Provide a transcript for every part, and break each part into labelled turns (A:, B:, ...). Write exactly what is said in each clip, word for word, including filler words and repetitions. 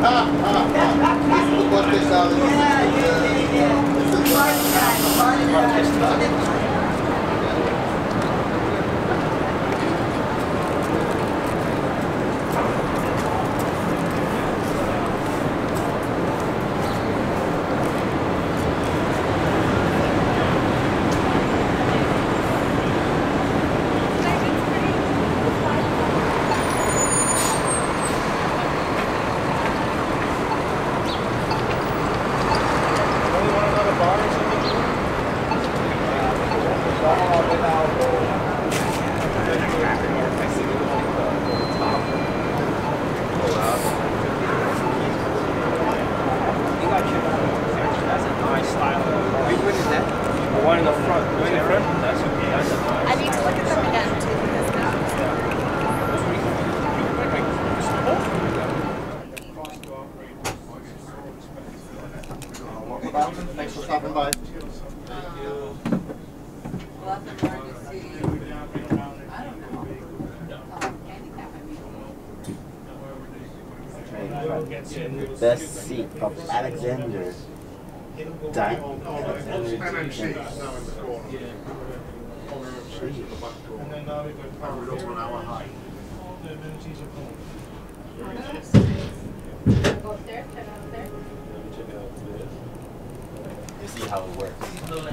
A: Thanks for stopping by.
B: Thank you. We'll have to learn to see. I don't know. Uh, handicap, I mean.
C: Best seat of Alexander. Di Alexander-Dennis.
A: And then now we're going to power it over an hour high. The amenities are gone.
B: Go upstairs, check out upstairs.
C: You see how it works.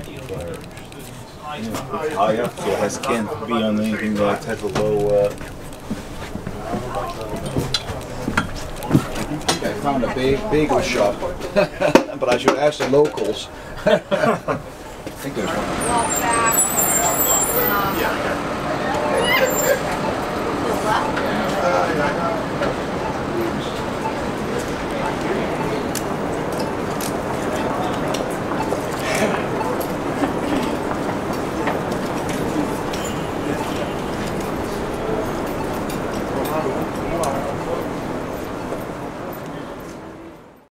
D: High up, so it can't be on anything like that below. Uh,
E: I found a big bagel shop, but I should ask the locals. I think there's one.
B: Walk back. Um,
A: Yeah,
B: to the left.
A: yeah.